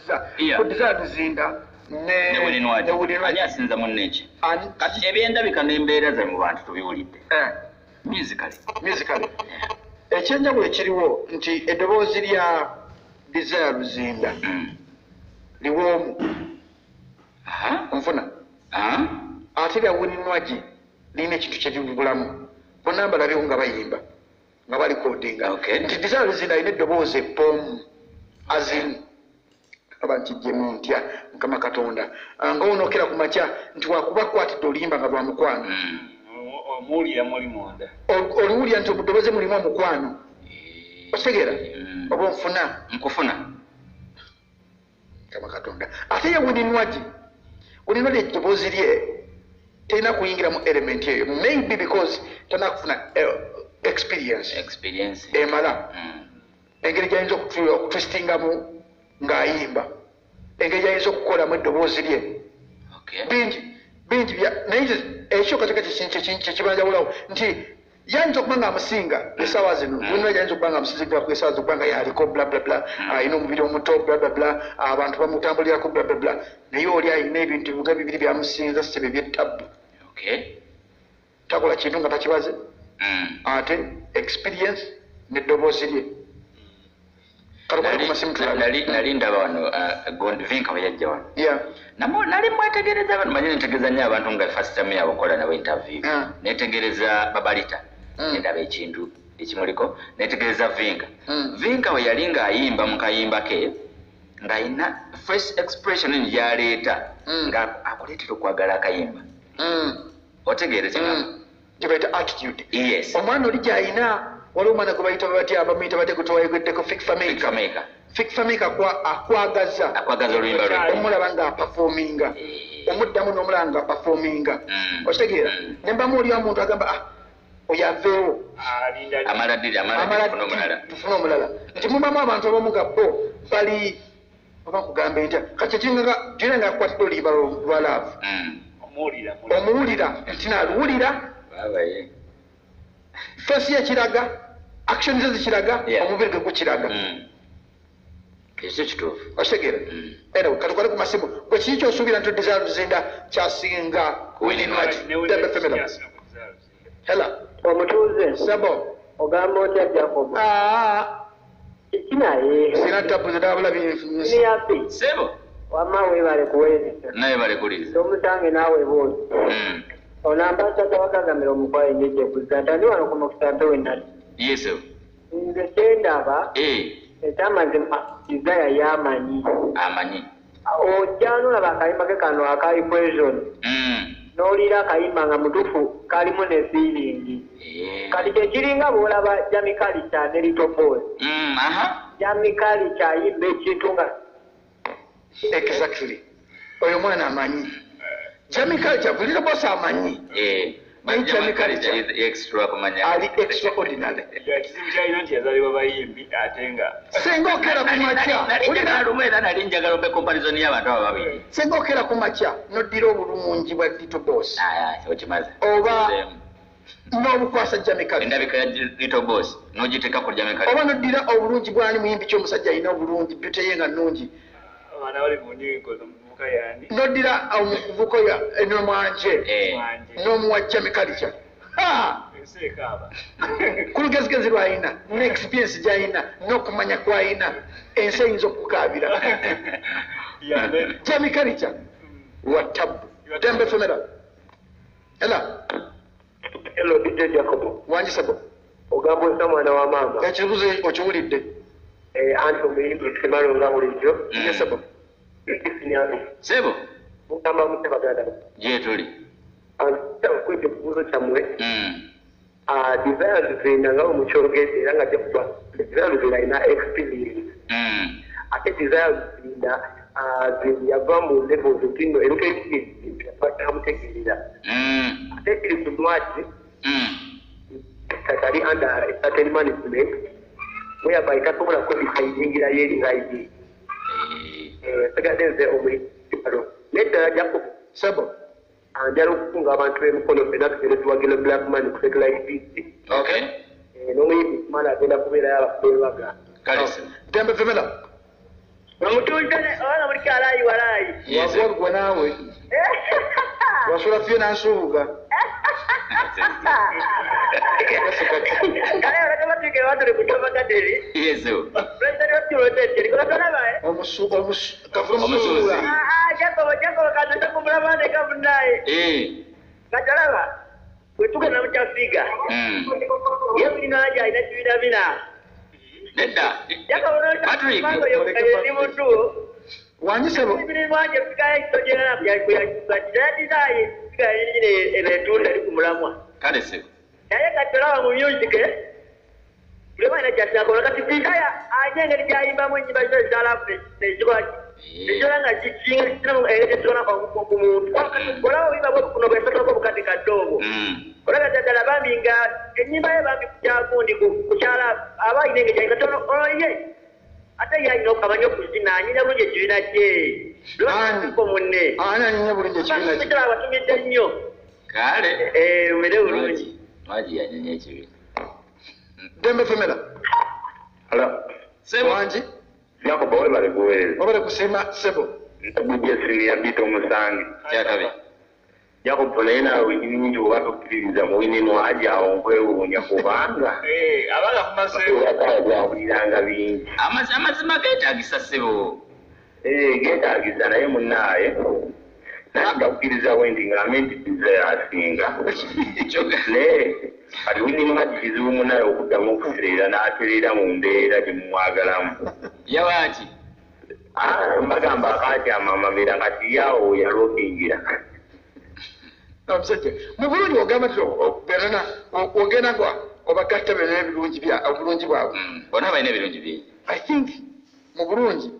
producer ku desire zinda ne ani asinza munneeki kati ebyendabika n'embeera ze mu bantu tubiwulidde musically ekyenjawulo ekiriwo nti eddoboozi lya desire luzinda liwoomu onfuna ate lya wininwagi lirina ekintu kyelivugulamu bonna mbalabyewo nga bayimba nga balikodinga nti desire luzinda alina eddoboozi eppoomu azimu aba nkijjemu ntya mukama katonda ngaonookera ku makya nti wakuba kwatidde oluyimba nga lwa mukwano oluwulira nti omudobooze mulimu omukwano okitegeera oba nkufuna mukama katonda ate ye wininwagi eddoboozi lye terina kuyingira mu element eyo maybe because tana kufuna experience emala engeri gyayinza okutwistingamu ng'ayimba engeri gyayinza okukolamu eddoboozi lye bingi naye ekyo katika kyekibanjawulawo nti yayinza okuba nga amusinga esaawa zino wina yayinza okuba nga amusinzira ku esaawa zokuba nga yaliko blablabla alina omubiri omuto blablabla abantu bamutambulirako blablabla naye oli alina ebintu bibuga bibiri byamusinza sebe byettabbu takola kintu nga takibaze ate experience neddoboozi lye nali ndaba wano Vinka bwe yajja wano nali mwetegereza bano manye netegereza nnyo abantu nga first time yabo kola nabo interview netegereza Babalita ndaba ekintu ekimuliko netegereza Vinka bwe yali ng'ayimba mu kayimba ke ng'ayina first expression gy'aleeta nga akuleetera okwagala akayimba otegeere gyebayita attitude yes omwana oli gy'ayina waliwo omwana gwe bayita batya bamuyita bate kutowayegweddeko fikfameka akwagaza oluyimba lwe omulaba ng'apafominga omuddamu n'omulaba ng'apafominga okitegeera ne mbamu oli omuntu agamba oyo aveewo tufune omulala nti mubamu abantu abamu ga bo bali oba nkugambe ntya kakyekinga gyina ngaakwatidde oluyimba lwa laavu omuwulira nti naaluwulira fesi yekiraga action ze zikiraga omubiri gwe gukiraga ekyo kituufu okitegeera era katukale ku masimu gwe kiki kyosuubira nti desire luzinda kyasinga wininwagi dembe femera hela omutuuze sebo ogamba otya Jacob kinaye sina tapu zedabula niyapi sebo wama webale kuwezesa naye balekuliza tomusange naawe boozi onambasa tawagagamira omukwayi njejekuza tandi wano ku mukusambe wenali yeso nze kyendaba ekyamazima Desire yamanyi ojja nolaba akayimba ke kano aka equation n'olira akayimba nga mutufu kalimu ne feeling kati kyekiringa bw'olaba Jamikali kya ne Little Boy Jamikali kyayimba ekintu nga exactly oyo mwana amanyi Jamikali kya Little Boy amanyi ali extraordinary senga okera ku makya senga okera ku makya noddira obulungi bwa Little Boss oba n'obukwasa Jamikali oba noddira obulungi bwani muyimbi ky'omusajja alina obulungi byute ye nga nnungi noddira omuvuko n'omwanje n'omuwa Jamikali kya ku lugezigezi lw'alina n'experience gy'alina n'okumanya kw'alina ensi eyinza okukaabira Jamikali kya wattabu dembe femera era hello DJ Jacob wanjisabo ogamba osa mwana wa maama ekibuzo okiwulidde anti omuyimbi semalo nga bulijjo yesabo sebo mugamba mutebaganda gyetuli kwete ekibuzo kyammwe Desire luzinda nga omukyogezi era nga jakuba Desire luzinda alina experience ate Desire luzinda yava mu levels ntino eruka ekitamutegeerera ate kiri ku mwaki katali under a certain management whereby tasobola kwebisayingira yeri raidi segadenze omulipalo neddala Jacob sebo njala okukunga abantu b'emikono fena tugende tuwagira black man ku satellite n'omuyimbi kumala agenda kubeerayo abakubeerwaga dembe femera Bamutunjane abana muri kalayi walayi. Wagwa nawe. Wasula fye nansuuga. Kale olaba tike watu kutoka kadiri. Yeso. President wa Tirote kwa sana bae. Kafumusula. Jako kaza kumulabane kabunaye. Kajalaba. Wetuka na mchafiga. Yewe ninaja inachibida bina. Nenda. Patrick. Ni mtu. Wanyise bo. Ni mwaje fika itojera na jadi dai fika ile tunda likumulamwa. Kale se. Yeye katolawa mu music. Lema ina jasa ko kati bikaya ajenge lijaimba mwenye bazo zalafu nejwa. Nejwa nga jichinga sinamu tuna kwa kumuntu. Kola wiba bwo kuno besa ko bukati kadogo. Kola dadala bambinga enyimba ye bambi kyakundi kuchala aba inenge jaika tono oye. Ate yaino kabanyo kuzina nyina bulje jina je. Lwa ko munne. Ana nyina bulje jina je. Kitala batumye nnyo. Kale. Umele ulungi. Maji ya nyenye chibi. Dembe femela. Hala. Sebo. Wanji. Yako bawe bale kuwele. Wabale kusema sebo. Ntabujia sini ya bito musangi. Ya kabe. Yako polena wini wato kiriza mwini no aja ongwe unya kubanga. Abaga kumasebo. Yaka uliranga bingi. Amazima getagisa sebo. Getagisa naye munaye. Nanga ukiriza wendi ngamenti biza asinga. Ne. Ali wini mwajizu munaye okudamu kuserera n'aterera mu mbeera gye mumwagalamu. Yawati. Mbagamba akati amamabera ngati yawo yalokingira. Amseke. Mubulungi ogamba tyo berana ogena kwa obakatta bene ebirungi bya obulungi bwawe. Bona bayine ebirungi bye. I think mubulungi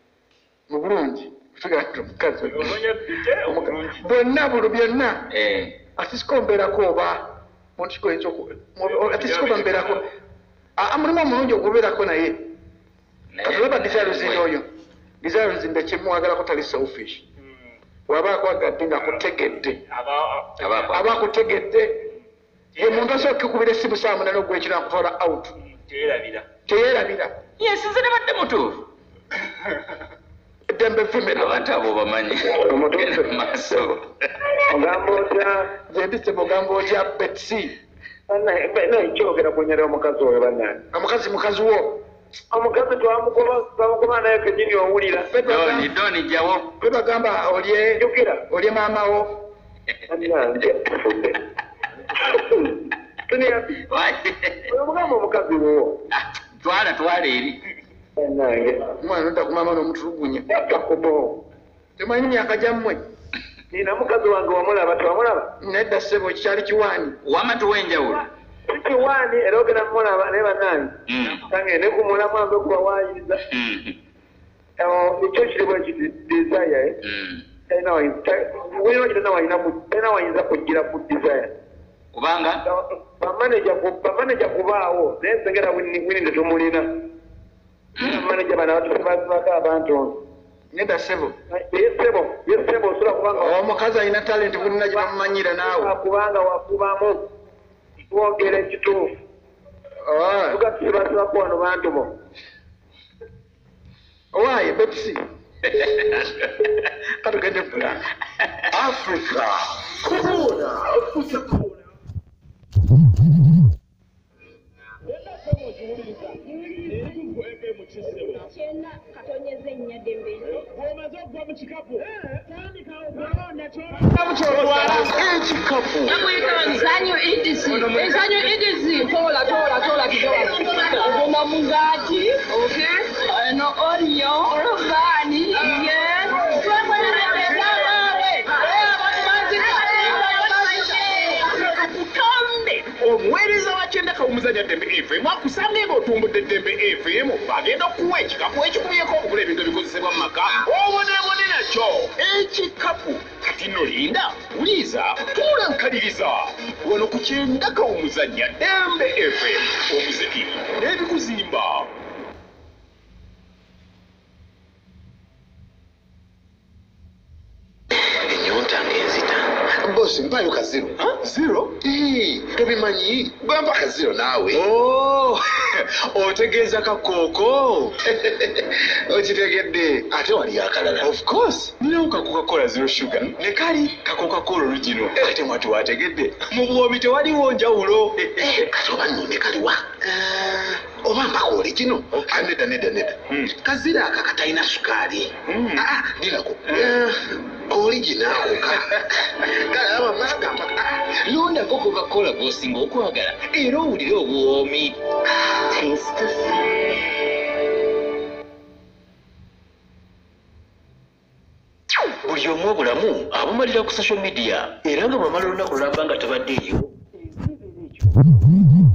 figa tyo mukazi. Omonya bite omulungi. Bonna bulu byonna. Atisiko mberako oba montiko enchoko. Atisiko mberako. Amulimo omulungi okubeerako naye. Katulaba desire zinyoyo. Desire zinde kimwagala ko tali selfish. Waba kwagadde nga kutegedde. Aba kutegedde. Omuntu asooka kubira essimu saa munana ogw'ekiro akutwala out. Teyeerabira. Yes, nze nebadde mutuufu. Dembe femela. Abantu abo bamanyi. Maso. Ogambo otya. Nze ndise mugambo otya Betsy. Bana ikyogera kunyera omukazi oyo bannange. Mukazi wo. Omukazi twamukoba naye kenyini owulira. Doni jawo. Kwe bagamba olye maama wo. Omugamba omukazi wo. Twala eri. Mwana nda kumama n'omutulugunya. Temanyi myaka gyammwe. Nina mukazi wange wamulaba twamulaba. Nedda ssebo kikyali kiwaani. Wamatu w'enjawulo. Kiwaani era ogenda mumulaba naye bannange. Tange ne kumulamu ambe kubawaayiriza. Ekyo kiri bwe kiti desire. Talina wayinza kugira ku desire. Kubanga? Bamaneja kubaawo naye nsengera wini tetumulina. Bamaneja bano abatubaka abantu. Nedda ssebo. Yesebo osula kubanga. Omukazi alina talenti bulina gye bamumanyira naawe. Kubanga wakubamu. Twogera ekituufu. Tugasibasibako wano bantu bo. Owaaye Betsy. Katugende fulani. Africa. Corona. Ensonyo idisi. Tola kidogo. Ugomba mungati, okay? No onion, orobani, yes. Omuweereza wa kyenda kawumuzanya Dembe FM akusanga ng'otumbudde Dembe FM agenda okuwa ekikapu ekikubyeko okugula ebintu ebikozesebwa mu maka obonebone nakyo ekikapu kati nno linda wuliiza tuulankaliriza wano ku kyenda kawumuzanya Dembe FM omuziki n'ebikuzimba. Ennyonta ng'enzita. Bosi mpayo ka zero. Zero? Tobimanyi. Gwamba ka zero naawe. otegeeza kakooko okitegedde ate wali akalala of course ninawo kakokakola zero sugar ne kali kakokakola olugino ate mwati wategedde mu bwomi tewaliwo njawulo kati oba nno ne kaliwa oba mpaka oligino nedda kazira aka katalina sukaali dinako oliginaako kalaba magamba londako kokakola gwosinga okwagala era owulire obwomi buli omu obulamu abumalira ku social media era nga bwamala olunaku lulamba nga tabadde eyo